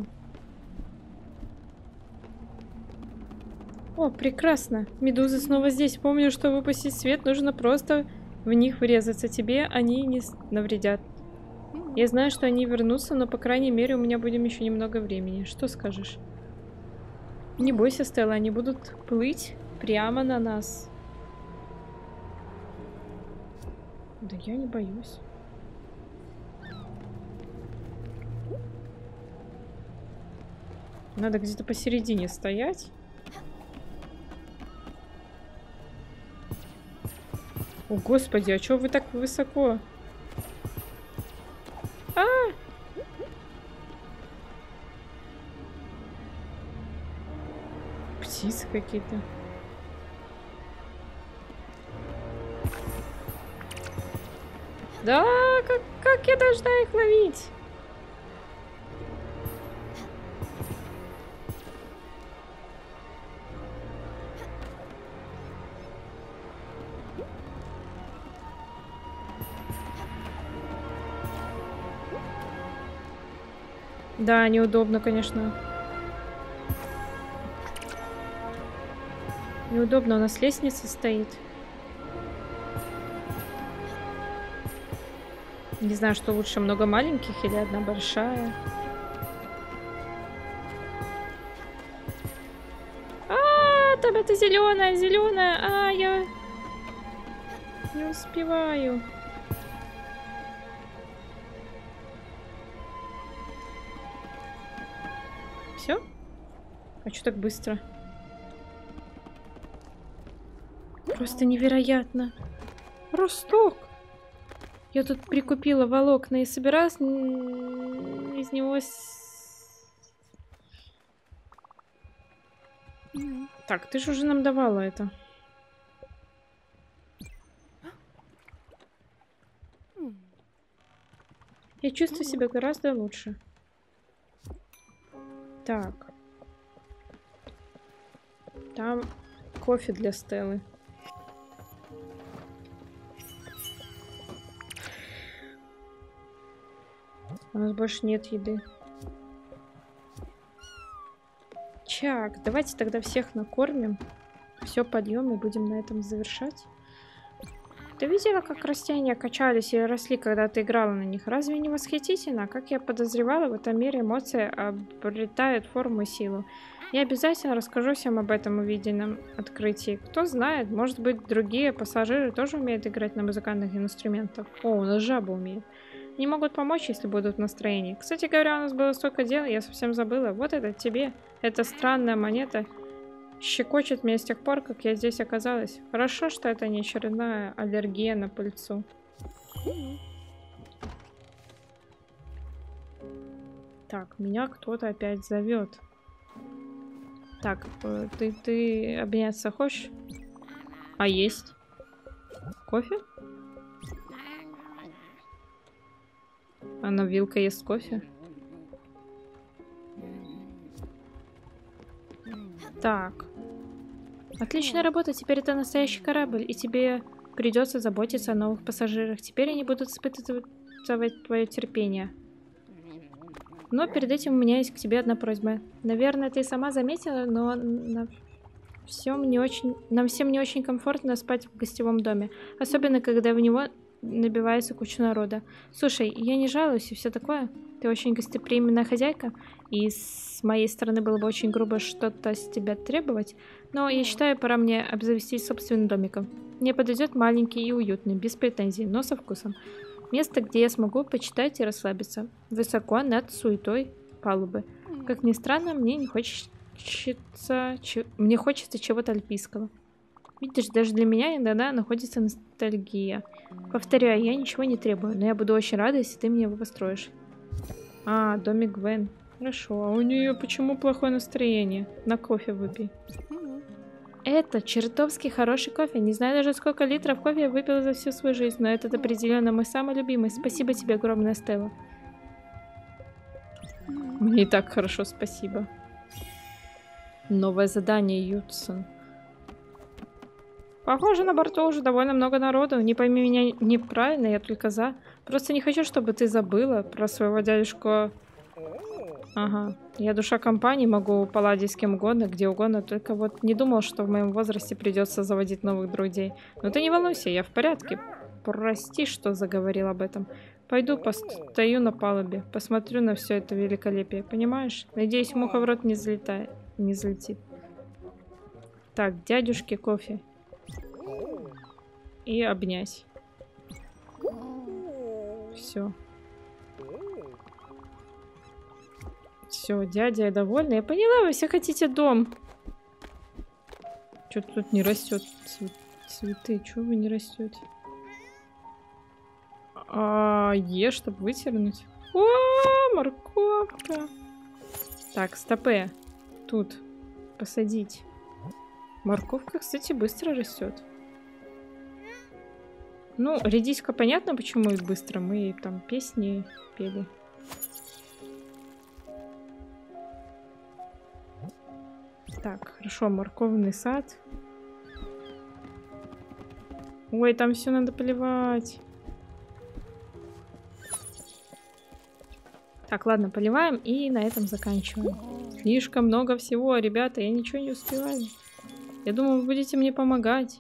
О, прекрасно. Медузы снова здесь. Помню, что выпустить свет нужно просто в них врезаться. Тебе они не навредят. Я знаю, что они вернутся, но, по крайней мере, у меня будет еще немного времени. Что скажешь? Не бойся, Стелла, они будут плыть прямо на нас. Да я не боюсь. Надо где-то посередине стоять. О, господи, а чё вы так высоко? А! Птицы какие-то. Да, как, как я должна их ловить? Да, неудобно, конечно. Неудобно, у нас лестница стоит. Не знаю, что лучше, много маленьких или одна большая. А, там это зеленая, зеленая. А, я не успеваю. Все? А что так быстро? Просто невероятно. Росток. Я тут прикупила волокна и собиралась из него... Так, ты же уже нам давала это. Я чувствую себя гораздо лучше. Так. Там кофе для Стеллы. У нас больше нет еды. Чак, давайте тогда всех накормим. Все подъем и будем на этом завершать. Ты видела, как растения качались и росли, когда ты играла на них? Разве не восхитительно? Как я подозревала, в этом мире эмоции обретают форму и силу. Я обязательно расскажу всем об этом увиденном открытии. Кто знает, может быть, другие пассажиры тоже умеют играть на музыкальных инструментах. О, у нас жаба умеет. Они могут помочь, если будут в настроении. Кстати говоря, у нас было столько дел, я совсем забыла. Вот это тебе. Эта странная монета щекочет меня с тех пор, как я здесь оказалась. Хорошо, что это не очередная аллергия на пыльцу. Так, меня кто-то опять зовет. Так, ты, ты обняться хочешь? А есть? Кофе? Она вилка ест кофе? Так. Отличная работа, теперь это настоящий корабль, и тебе придется заботиться о новых пассажирах. Теперь они будут испытывать твое терпение. Но перед этим у меня есть к тебе одна просьба. Наверное, ты сама заметила, но на всем не очень... нам всем не очень комфортно спать в гостевом доме. Особенно, когда в него набивается куча народа. Слушай, я не жалуюсь и все такое. Ты очень гостеприимная хозяйка, и с моей стороны было бы очень грубо что-то с тебя требовать, но я считаю, пора мне обзавестись собственным домиком. Мне подойдет маленький и уютный, без претензий, но со вкусом. Место, где я смогу почитать и расслабиться. Высоко над суетой палубы. Как ни странно, мне не хочется... Ч... Мне хочется чего-то альпийского. Видишь, даже для меня иногда находится ностальгия. Повторяю, я ничего не требую, но я буду очень рада, если ты мне его построишь. А, домик Гвен. Хорошо, а у нее почему плохое настроение? На кофе выпей. Это чертовски хороший кофе. Не знаю даже, сколько литров кофе я выпила за всю свою жизнь, но этот определенно мой самый любимый. Спасибо тебе огромное, Стелла. Мне и так хорошо, спасибо. Новое задание, Ютсон. Похоже, на борту уже довольно много народу. Не пойми меня неправильно, я только за. Просто не хочу, чтобы ты забыла про своего дядюшку. Ага. Я душа компании, могу поладить с кем угодно, где угодно. Только вот не думал, что в моем возрасте придется заводить новых друзей. Но ты не волнуйся, я в порядке. Прости, что заговорил об этом. Пойду постою на палубе, посмотрю на все это великолепие. Понимаешь? Надеюсь, муха в рот не залетает. Не залетит. Так, дядюшке кофе. И обнять. Все. Все, дядя, я довольна. Я поняла, вы все хотите дом. Что-то тут не растет. Цвет, цветы, чего вы не растете? А, е, чтобы вытернуть. О, морковка. Так, стопе. Тут посадить. Морковка, кстати, быстро растет. Ну, редиска понятно, почему и быстро. Мы там песни пели. Так, хорошо, морковный сад. Ой, там все надо поливать. Так, ладно, поливаем и на этом заканчиваем. Слишком много всего, ребята, я ничего не успеваю. Я думаю, вы будете мне помогать.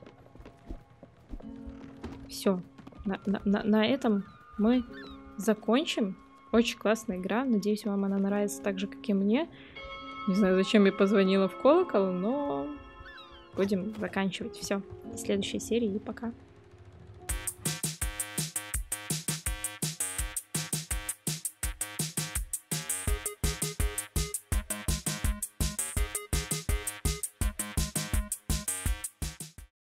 Все, на, на, на, на этом мы закончим. Очень классная игра, надеюсь, вам она нравится так же, как и мне. Не знаю, зачем я позвонила в колокол, но будем заканчивать. Все, до следующей серии и пока.